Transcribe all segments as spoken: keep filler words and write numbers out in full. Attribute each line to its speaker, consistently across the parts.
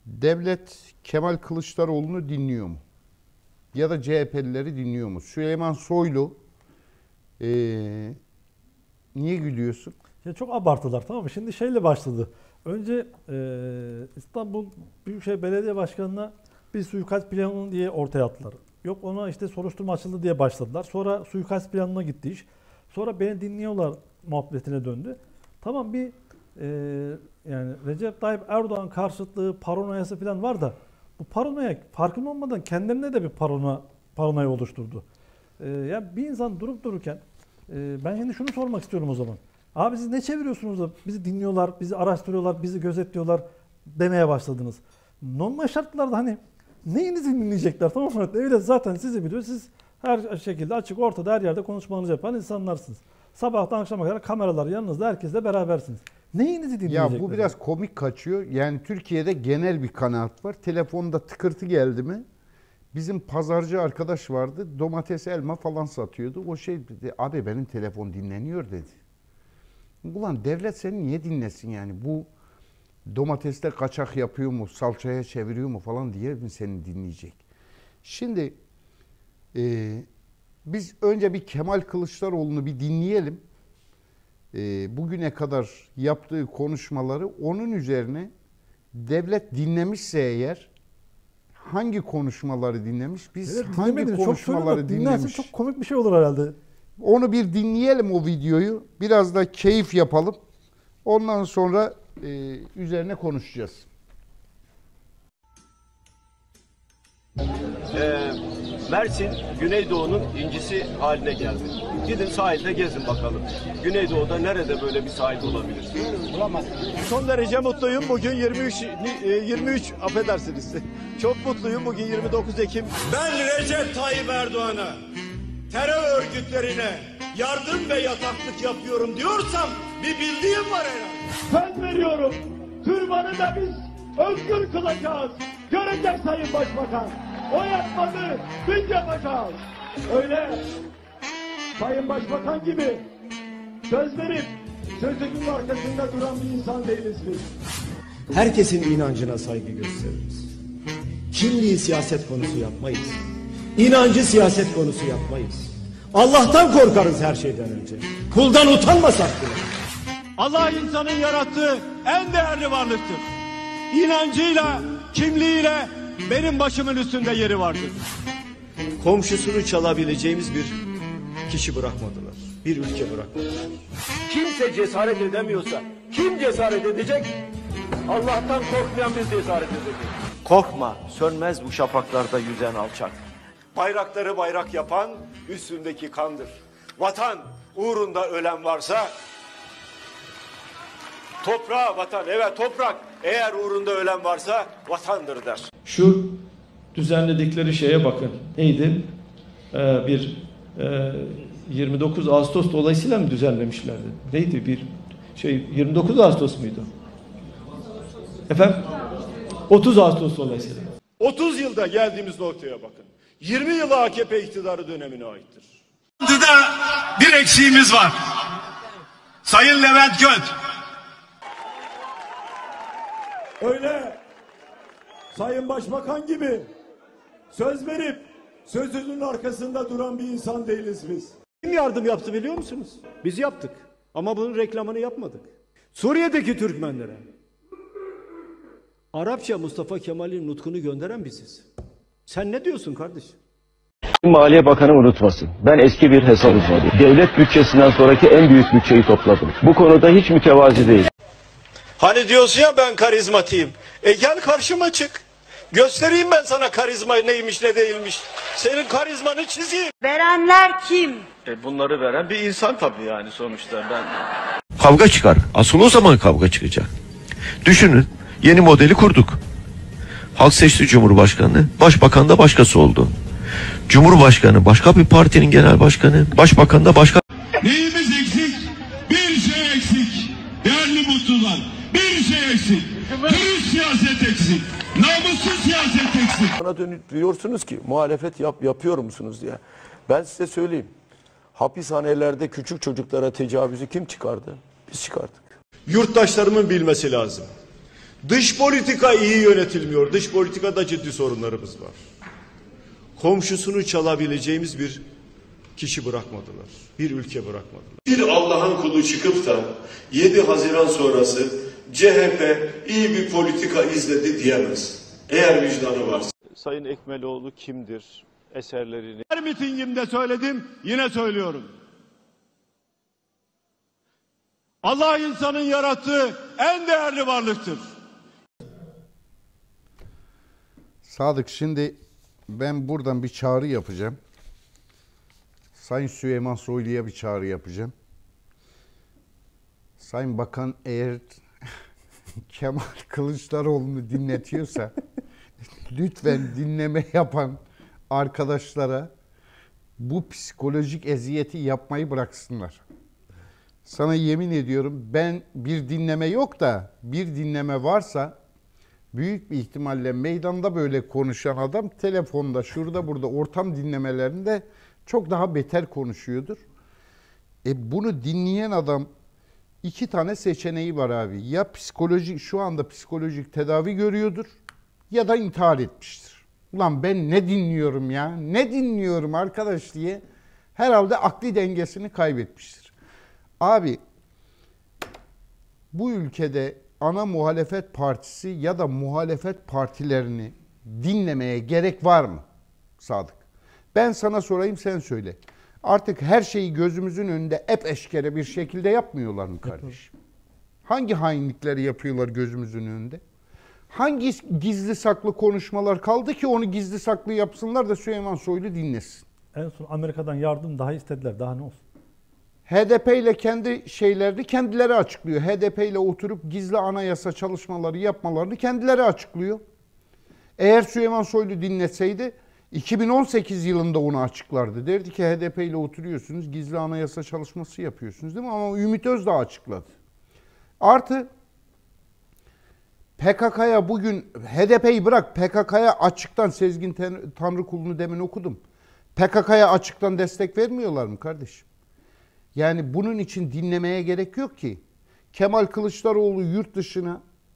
Speaker 1: Devlet Kemal Kılıçdaroğlu'nu dinliyor mu? Ya da C H P'lileri dinliyor mu? Süleyman Soylu, ee, niye gülüyorsun?
Speaker 2: Ya çok abarttılar, tamam mı? Şimdi şeyle başladı. Önce e, İstanbul Büyükşehir Belediye Başkanı'na bir suikast planı diye ortaya attılar. Yok ona işte soruşturma açıldı diye başladılar. Sonra suikast planına gitti iş. Sonra beni dinliyorlar muhabbetine döndü. Tamam bir e, yani Recep Tayyip Erdoğan karşıtlığı, paranoyası falan var da bu paranoya farkında olmadan kendilerine de bir paranoya, paranoya oluşturdu. E, yani bir insan durup dururken e, ben şimdi şunu sormak istiyorum o zaman. Abi siz ne çeviriyorsunuz da bizi dinliyorlar, bizi araştırıyorlar, bizi gözetliyorlar demeye başladınız. Normal şartlarda hani neyinizi dinleyecekler, tamam mı? Devlet zaten sizi biliyor. Siz her şekilde açık ortada her yerde konuşmanızı yapan insanlarsınız. Sabahtan akşama kadar kameralar yanınızda, herkesle berabersiniz. Neyinizi dinleyecekler?
Speaker 1: Ya bu biraz komik kaçıyor. Yani Türkiye'de genel bir kanaat var. Telefonda tıkırtı geldi mi? Bizim pazarcı arkadaş vardı. Domates, elma falan satıyordu. O şey dedi, abi benim telefon dinleniyor dedi. Ulan devlet seni niye dinlesin yani? Bu domateste kaçak yapıyor mu, salçaya çeviriyor mu falan diye mi seni dinleyecek? Şimdi e, biz önce bir Kemal Kılıçdaroğlu'nu bir dinleyelim. E, bugüne kadar yaptığı konuşmaları, onun üzerine devlet dinlemişse eğer hangi konuşmaları dinlemiş, biz
Speaker 2: evet,
Speaker 1: hangi konuşmaları
Speaker 2: çok
Speaker 1: dinlemiş?
Speaker 2: Çok komik bir şey olur herhalde.
Speaker 1: Onu bir dinleyelim o videoyu. Biraz da keyif yapalım. Ondan sonra e, üzerine konuşacağız.
Speaker 3: Ee, Mersin, Güneydoğu'nun incisi haline geldi. Gidin sahilde gezin bakalım. Güneydoğu'da nerede böyle bir sahil olabilir? Bulamaz. Son derece mutluyum. Bugün yirmi üç, yirmi üç affedersiniz. Çok mutluyum. Bugün yirmi dokuz Ekim.
Speaker 4: Ben Recep Tayyip Erdoğan'a, terör örgütlerine yardım ve yataklık yapıyorum diyorsam bir bildiğim var herhalde.
Speaker 5: Söz veriyorum. Türbanı da biz özgür kılacağız. Görecek Sayın Başbakan. O yapmadı, biz yapacağız. Öyle Sayın Başbakan gibi söz verip sözünün arkasında duran bir insan değiliz biz.
Speaker 6: Herkesin inancına saygı gösteririz. Kimliği siyaset konusu yapmayız. İnancı siyaset konusu yapmayız. Allah'tan korkarız her şeyden önce. Kuldan utanmasak bile.
Speaker 4: Allah insanın yarattığı en değerli varlıktır. İnancıyla, kimliğiyle benim başımın üstünde yeri vardır.
Speaker 6: Komşusunu çalabileceğimiz bir kişi bırakmadılar. Bir ülke bırakmadılar.
Speaker 3: Kimse cesaret edemiyorsa kim cesaret edecek? Allah'tan korkmayan biz cesaret edeceğiz. Korkma, sönmez bu şafaklarda yüzen alçak.
Speaker 4: Bayrakları bayrak yapan üstündeki kandır. Vatan uğrunda ölen varsa toprağa vatan, evet toprak eğer uğrunda ölen varsa vatandır der.
Speaker 7: Şu düzenledikleri şeye bakın. Neydi? Ee, bir e, yirmi dokuz Ağustos dolayısıyla mı düzenlemişlerdi? Neydi bir şey yirmi dokuz Ağustos muydu? Efendim? otuz Ağustos dolayısıyla.
Speaker 4: otuz yılda geldiğimiz noktaya bakın. yirmi yılı A K P iktidarı dönemine aittir. Bir eksiğimiz var. Sayın Levent Göt.
Speaker 5: Öyle Sayın Başbakan gibi söz verip sözünün arkasında duran bir insan değiliz biz.
Speaker 6: Kim yardım yaptı biliyor musunuz? Biz yaptık. Ama bunun reklamını yapmadık. Suriye'deki Türkmenlere Arapça Mustafa Kemal'in nutkunu gönderen biziz. Sen ne diyorsun kardeşim?
Speaker 8: Maliye Bakanı unutmasın. Ben eski bir hesap uzmanıyım. Devlet bütçesinden sonraki en büyük bütçeyi topladım. Bu konuda hiç mütevazi değil.
Speaker 4: Hani diyorsun ya ben karizmatiyim. E gel karşıma çık. Göstereyim ben sana karizma neymiş ne değilmiş. Senin karizmanı çizeyim.
Speaker 9: Verenler kim?
Speaker 3: E bunları veren bir insan tabii yani sonuçta ben.
Speaker 10: Kavga çıkar. Asıl o zaman kavga çıkacak. Düşünün. Yeni modeli kurduk. Halk seçti Cumhurbaşkanı. Başbakan da başkası oldu. Cumhurbaşkanı başka bir partinin genel başkanı. Başbakan da başka.
Speaker 4: Neyimiz eksik? Bir şey eksik. Değerli mutlular. Bir şey eksik. Dürüst siyaset eksik. Namussuz siyaset eksik.
Speaker 11: Bana dönüp diyorsunuz ki muhalefet yap, yapıyor musunuz diye. Ben size söyleyeyim. Hapishanelerde küçük çocuklara tecavüzü kim çıkardı? Biz çıkardık.
Speaker 4: Yurttaşlarımın bilmesi lazım. Dış politika iyi yönetilmiyor. Dış politikada ciddi sorunlarımız var. Komşusunu çalabileceğimiz bir kişi bırakmadılar. Bir ülke bırakmadılar. Bir Allah'ın kulu çıkıp da yedi Haziran sonrası C H P iyi bir politika izledi diyemez. Eğer vicdanı varsa.
Speaker 3: Sayın Ekmeloğlu kimdir? Eserlerini.
Speaker 4: Her mitingimde söyledim, yine söylüyorum. Allah insanın yarattığı en değerli varlıktır.
Speaker 1: Sadık, şimdi ben buradan bir çağrı yapacağım. Sayın Süleyman Soylu'ya bir çağrı yapacağım. Sayın Bakan eğer Kemal Kılıçdaroğlu'nu dinletiyorsa lütfen dinleme yapan arkadaşlara bu psikolojik eziyeti yapmayı bıraksınlar. Sana yemin ediyorum, ben bir dinleme yok da bir dinleme varsa büyük bir ihtimalle meydanda böyle konuşan adam telefonda, şurada burada ortam dinlemelerinde çok daha beter konuşuyordur. E bunu dinleyen adam iki tane seçeneği var abi. Ya psikolojik, şu anda psikolojik tedavi görüyordur ya da intihar etmiştir. Ulan ben ne dinliyorum ya, ne dinliyorum arkadaş diye herhalde akli dengesini kaybetmiştir. Abi bu ülkede ana muhalefet partisi ya da muhalefet partilerini dinlemeye gerek var mı Sadık? Ben sana sorayım, sen söyle. Artık her şeyi gözümüzün önünde epeşkere bir şekilde yapmıyorlar mı kardeşim? Hangi hainlikleri yapıyorlar gözümüzün önünde? Hangi gizli saklı konuşmalar kaldı ki onu gizli saklı yapsınlar da Süleyman Soylu dinlesin?
Speaker 2: En son Amerika'dan yardım daha istediler. Daha ne olsun?
Speaker 1: H D P ile kendi şeylerini kendileri açıklıyor. H D P ile oturup gizli anayasa çalışmaları yapmalarını kendileri açıklıyor. Eğer Süleyman Soylu dinletseydi iki bin on sekiz yılında onu açıklardı. Derdi ki H D P ile oturuyorsunuz, gizli anayasa çalışması yapıyorsunuz değil mi? Ama Ümit Özdağ açıkladı. Artı P K K'ya bugün, H D P'yi bırak, P K K'ya açıktan, Sezgin Tanrıkulu'nu demin okudum. P K K'ya açıktan destek vermiyorlar mı kardeşim? Yani bunun için dinlemeye gerek yok ki. Kemal Kılıçdaroğlu yurt dışına,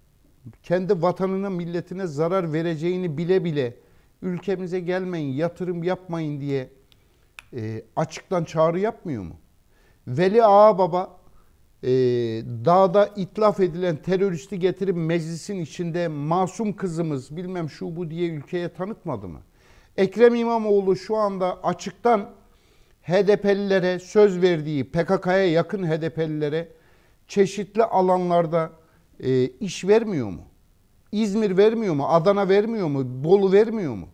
Speaker 1: kendi vatanına, milletine zarar vereceğini bile bile ülkemize gelmeyin, yatırım yapmayın diye e, açıktan çağrı yapmıyor mu? Veli Ağababa e, dağda itlaf edilen teröristi getirip meclisin içinde masum kızımız bilmem şu bu diye ülkeye tanıtmadı mı? Ekrem İmamoğlu şu anda açıktan H D P'lilere söz verdiği, P K K'ya yakın H D P'lilere çeşitli alanlarda e, iş vermiyor mu? İzmir vermiyor mu? Adana vermiyor mu? Bolu vermiyor mu?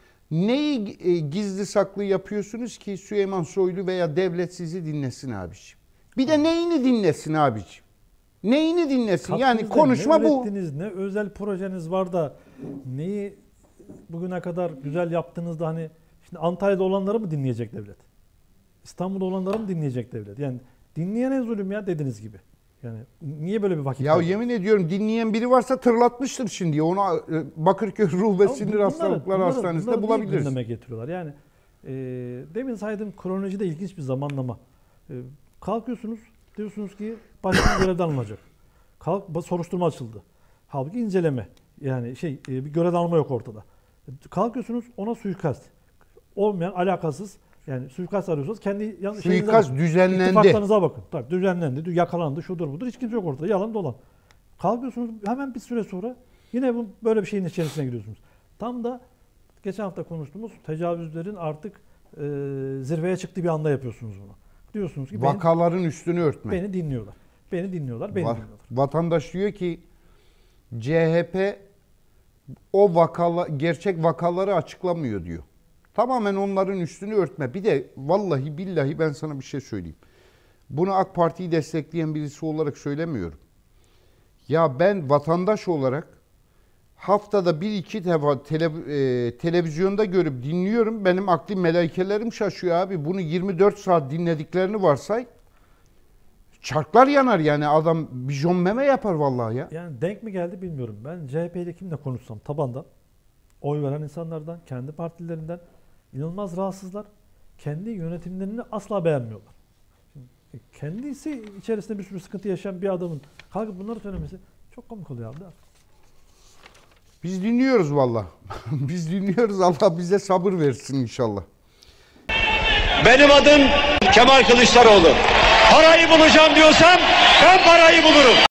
Speaker 1: Neyi e, gizli saklı yapıyorsunuz ki Süleyman Soylu veya devlet sizi dinlesin abiciğim? Bir de neyini dinlesin abiciğim? Neyini dinlesin?
Speaker 2: Katkınızda
Speaker 1: yani konuşma
Speaker 2: ne
Speaker 1: bu.
Speaker 2: ürettiniz, ne özel projeniz var da neyi bugüne kadar güzel yaptığınızda, hani şimdi Antalya'da olanları mı dinleyecek devlet? İstanbul'da olanları mı dinleyecek devlet? Yani dinleyene zulüm ya, dediğiniz gibi. Yani niye böyle bir vakit?
Speaker 1: Ya
Speaker 2: var?
Speaker 1: yemin ediyorum dinleyen biri varsa tırlatmıştır şimdi. Onu Bakırköy Ruh ve
Speaker 2: Ama
Speaker 1: Sinir
Speaker 2: bunları-
Speaker 1: Hastalıkları
Speaker 2: bunları-
Speaker 1: Hastanesi'nde
Speaker 2: bunları değil
Speaker 1: bulabiliriz.
Speaker 2: gündeme getiriyorlar. Yani e, demin saydığım kronolojide ilginç bir zamanlama. E, kalkıyorsunuz, diyorsunuz ki başkan görevden alınacak. Kalk, soruşturma açıldı. Halbuki inceleme. Yani şey e, bir görevden alma yok ortada. Kalkıyorsunuz, ona suikast. Olmayan, alakasız. Yani suikast arıyorsanız kendi yan,
Speaker 1: Suikast düzenlendi.
Speaker 2: İttifaklarınıza bakın. Tabii düzenlendi, yakalandı, şudur budur. Hiç kimse yok ortada. Yalan dolan. Kalkıyorsunuz, hemen bir süre sonra yine bu böyle bir şeyin içerisine giriyorsunuz. Tam da geçen hafta konuştuğumuz tecavüzlerin artık e, zirveye çıktığı bir anda yapıyorsunuz bunu. Diyorsunuz ki
Speaker 1: Vakaların
Speaker 2: beni,
Speaker 1: üstünü örtme.
Speaker 2: Beni dinliyorlar. Beni dinliyorlar, beni
Speaker 1: Va-
Speaker 2: dinliyorlar.
Speaker 1: Vatandaş diyor ki C H P o vakala, gerçek vakaları açıklamıyor diyor. Tamamen onların üstünü örtme. Bir de vallahi billahi ben sana bir şey söyleyeyim. Bunu AK Parti'yi destekleyen birisi olarak söylemiyorum. Ya ben vatandaş olarak haftada bir iki defa tele, e, televizyonda görüp dinliyorum. Benim akli meleikelerim şaşıyor abi. Bunu yirmi dört saat dinlediklerini varsay. Çarklar yanar yani, adam bijon meme yapar vallahi ya.
Speaker 2: Yani denk mi geldi bilmiyorum. Ben C H P ile kimle konuşsam tabanda oy veren insanlardan, kendi partilerinden inanılmaz rahatsızlar. Kendi yönetimlerini asla beğenmiyorlar. Şimdi kendisi içerisinde bir sürü sıkıntı yaşayan bir adamın kalkıp bunları söylemesi çok komik oluyor abi.
Speaker 1: Biz dinliyoruz valla. Biz dinliyoruz. Allah bize sabır versin inşallah.
Speaker 3: Benim adım Kemal Kılıçdaroğlu. Parayı bulacağım diyorsam ben parayı bulurum.